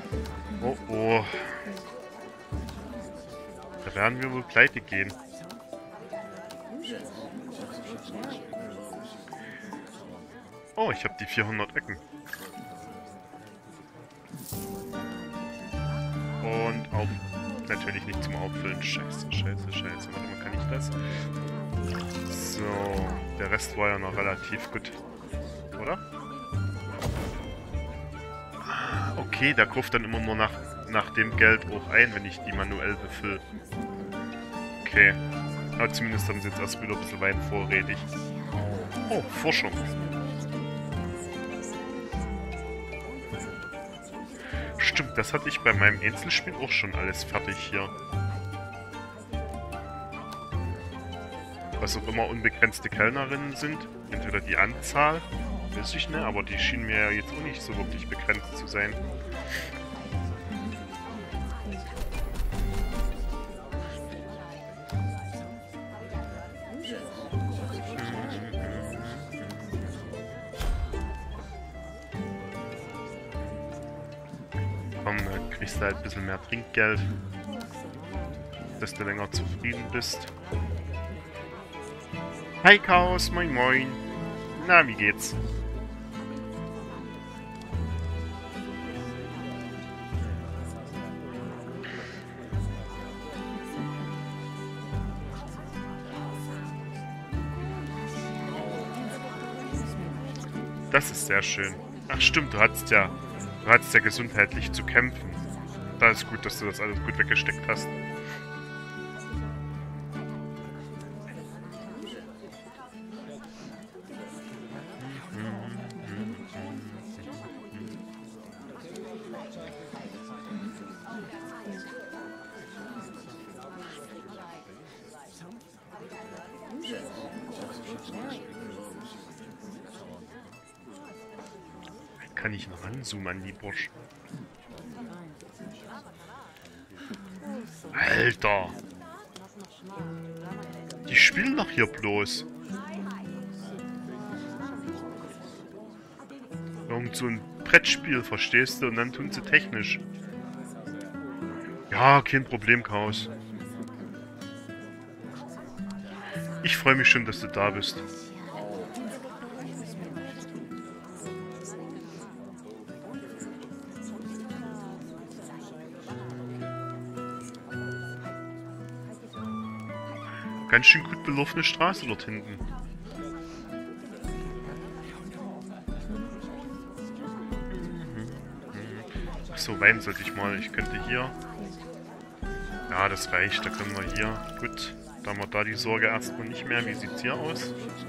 Oh oh. Da werden wir wohl pleite gehen. Oh, ich habe die 400 Ecken. Und auf. Natürlich nicht zum Auffüllen. Scheiße, scheiße, scheiße. Warte mal, kann ich das? So. Der Rest war ja noch relativ gut. Oder? Okay, der kauft dann immer nur nach dem Geld auch ein, wenn ich die manuell befülle. Okay. Aber zumindest haben sie jetzt erst wieder ein bisschen Wein vorrätig. Oh, Forschung. Stimmt, das hatte ich bei meinem Einzelspiel auch schon alles fertig hier. Was auch immer unbegrenzte Kellnerinnen sind. Entweder die Anzahl, weiß ich nicht, aber die schienen mir ja jetzt auch nicht so wirklich begrenzt zu sein. Komm, dann kriegst du halt ein bisschen mehr Trinkgeld, dass du länger zufrieden bist. Hi Chaos, moin moin. Na, wie geht's? Das ist sehr schön. Ach stimmt, du hattest ja gesundheitlich zu kämpfen. Da ist gut, dass du das alles gut weggesteckt hast. Kann ich noch ranzoomen an die Bursch? Alter! Die spielen doch hier bloß. Irgend so ein Brettspiel, verstehst du? Und dann tun sie technisch. Ja, kein Problem, Chaos. Ich freue mich schon, dass du da bist. Ganz schön gut belaufene Straße dort hinten. Achso, Wein sollte ich mal. Ich könnte hier... Ja, das reicht. Da können wir hier... Gut. Da haben wir da die Sorge erstmal nicht mehr. Wie sieht's hier aus?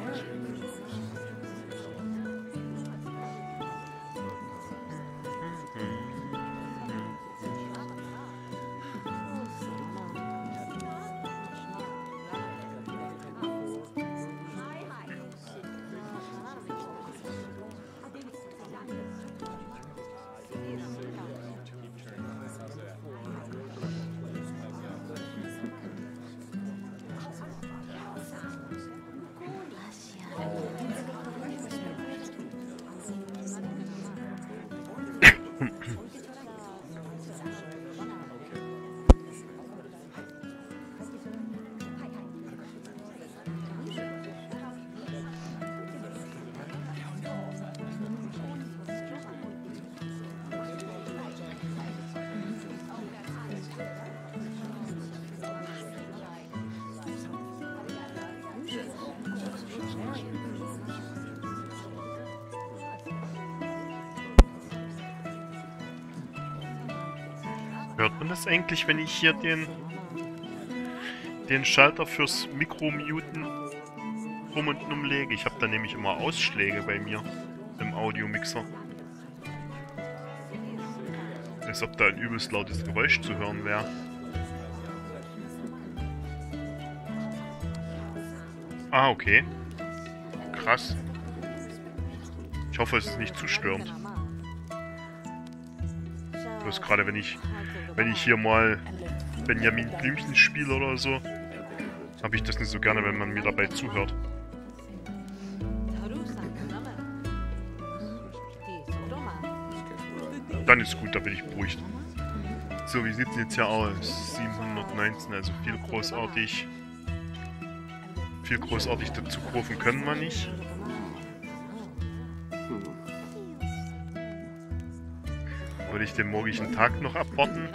Hört man das eigentlich, wenn ich hier den Schalter fürs Mikro-Muten rum und umlege? Ich habe da nämlich immer Ausschläge bei mir im Audiomixer. Als ob da ein übelst lautes Geräusch zu hören wäre. Ah, okay. Krass. Ich hoffe, es ist nicht zu störend. Bloß gerade wenn ich hier mal Benjamin Blümchen spiele oder so, habe ich das nicht so gerne, wenn man mir dabei zuhört. Dann ist gut, da bin ich beruhigt. So, wie sieht es jetzt hier aus? 719, also viel großartig. Viel großartig dazu kaufen können wir nicht. Würde ich den morgigen Tag noch abwarten?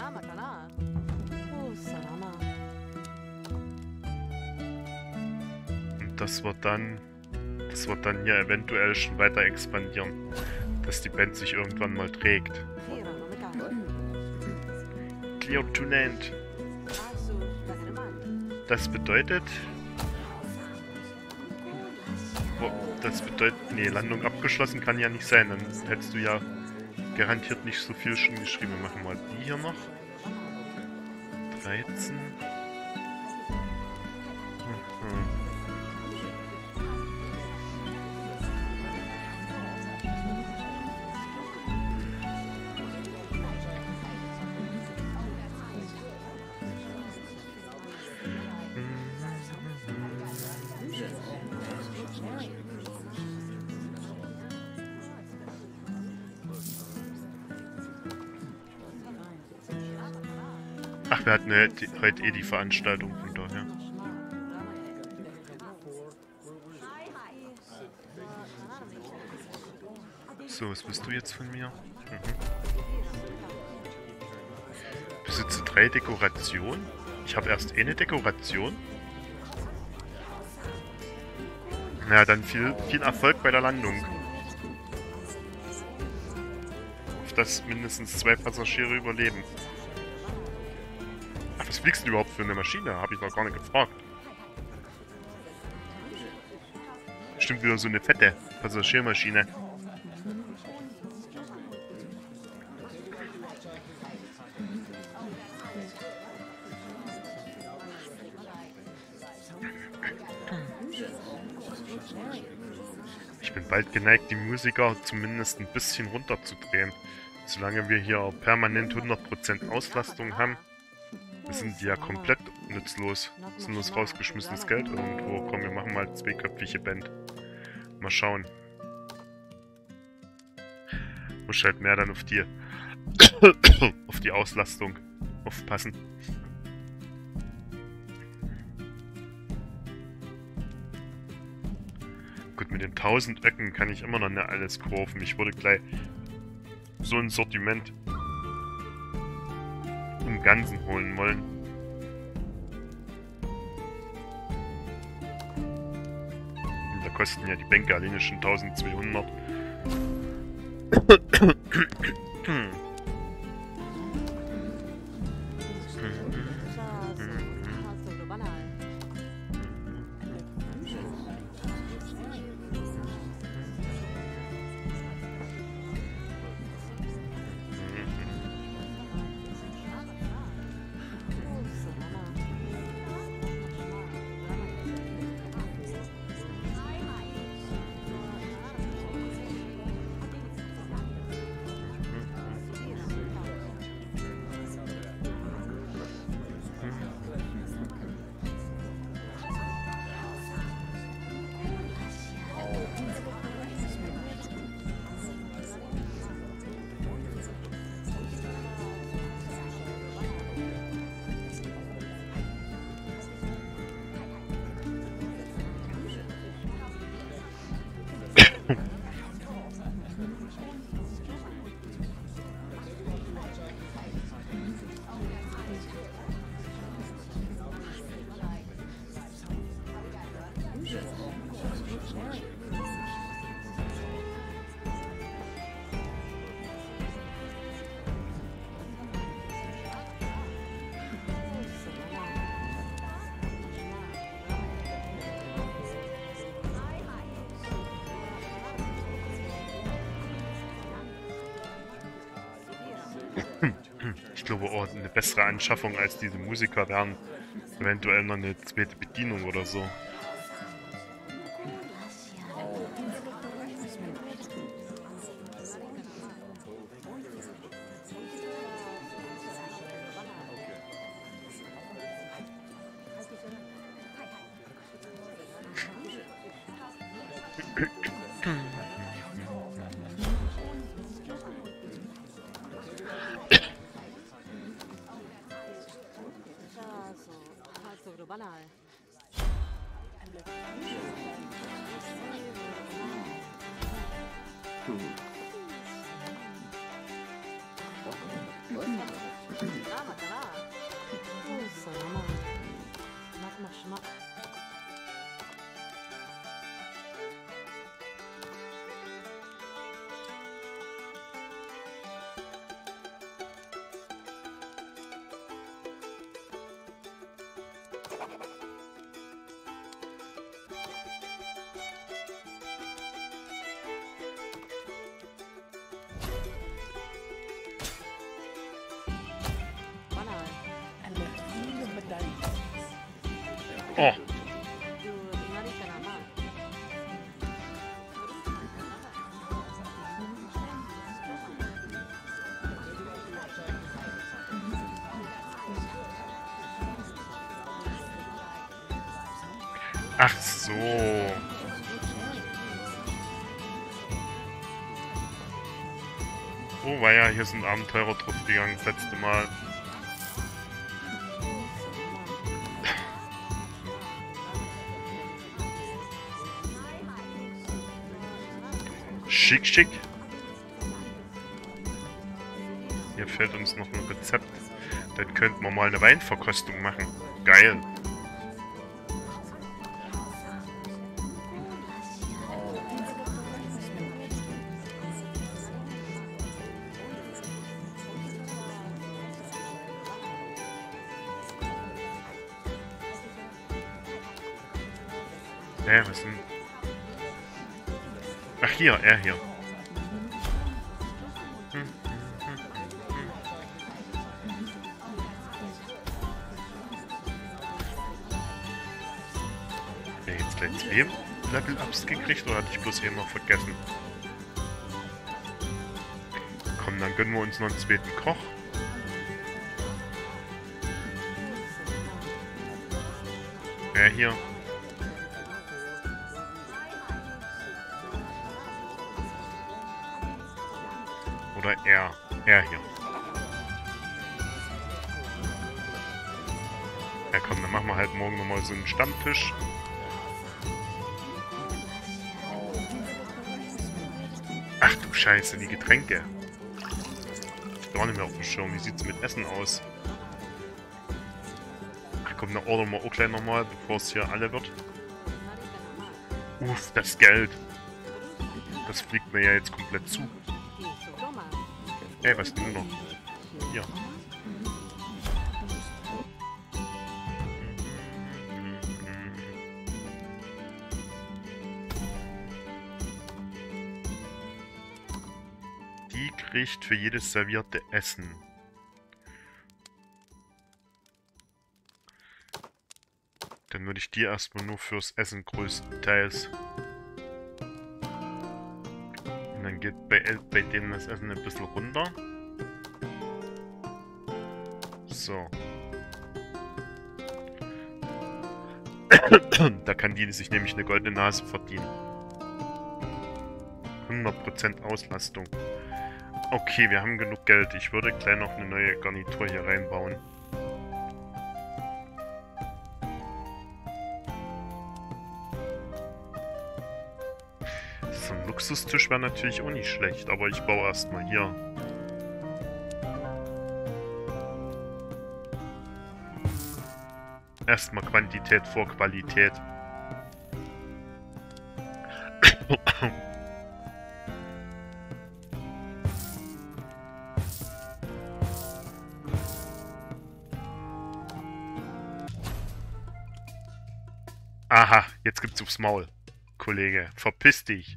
Und das wird dann hier eventuell schon weiter expandieren. Dass die Band sich irgendwann mal trägt. Clear to land. Das bedeutet... Nee, Landung abgeschlossen kann ja nicht sein. Dann hättest du ja garantiert nicht so viel schon geschrieben. Wir machen mal die hier noch. 13. Ach, wir hatten heute eh die Veranstaltung, von daher. So, was bist du jetzt von mir? Besitze 3 Dekorationen. Ich habe erst eine Dekoration. Na, dann viel Erfolg bei der Landung. Auf dass mindestens 2 Passagiere überleben. Ach, was fliegst du überhaupt für eine Maschine? Habe ich noch gar nicht gefragt. Stimmt, wieder so eine fette Passagiermaschine. Ich bin bald geneigt, die Musiker zumindest ein bisschen runterzudrehen. Solange wir hier permanent 100% Auslastung haben, sind die ja komplett nutzlos. Sinnlos rausgeschmissenes Geld irgendwo. Komm, wir machen mal 2-köpfige Band. Mal schauen. Muss halt mehr dann auf die auf die Auslastung aufpassen. Gut, mit den 1000 Öcken kann ich immer noch nicht alles kaufen. Ich würde gleich so ein Sortiment im Ganzen holen wollen. Und da kosten ja die Bänke alleine schon 1200. Ich glaube, oh, eine bessere Anschaffung als diese Musiker wären eventuell noch eine zweite Bedienung oder so. Oh. Ach so. Oh, war ja, hier sind Abenteurer drauf gegangen das letzte Mal. Schick, schick. Hier fehlt uns noch ein Rezept. Dann könnten wir mal eine Weinverkostung machen. Geil. Was denn? Ach, hier, er hier. Wer jetzt gleich 2 Level-Ups gekriegt oder hatte ich bloß immer vergessen? Komm, dann gönnen wir uns noch einen zweiten Koch. Er hier. Oder er. Er hier. Ja komm, dann machen wir halt morgen nochmal so einen Stammtisch. Ach du Scheiße, die Getränke. Gar nicht mehr auf dem Schirm. Wie sieht's mit Essen aus? Ach komm, dann ordern wir auch gleich nochmal, bevor es hier alle wird. Uff, das Geld. Das fliegt mir ja jetzt komplett zu. Ey, was denn noch? Hier. Die kriegt für jedes servierte Essen. Dann würde ich die erstmal nur fürs Essen größtenteils. Und dann geht bei denen das Essen ein bisschen runter. So. Da kann die sich nämlich eine goldene Nase verdienen. 100% Auslastung. Okay, wir haben genug Geld. Ich würde gleich noch eine neue Garnitur hier reinbauen. So ein Luxustisch wäre natürlich auch nicht schlecht, aber ich baue erstmal hier. Erstmal Quantität vor Qualität. Aha, jetzt gibt's aufs Maul. Kollege, verpiss dich.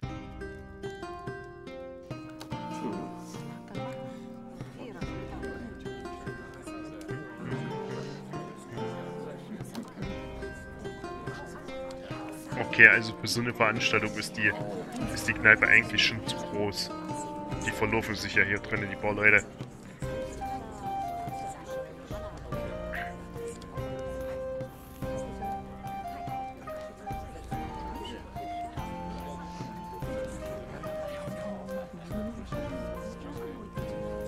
Okay, also für so eine Veranstaltung ist die Kneipe eigentlich schon zu groß. Die verlaufen sich ja hier drinnen, die paar Leute.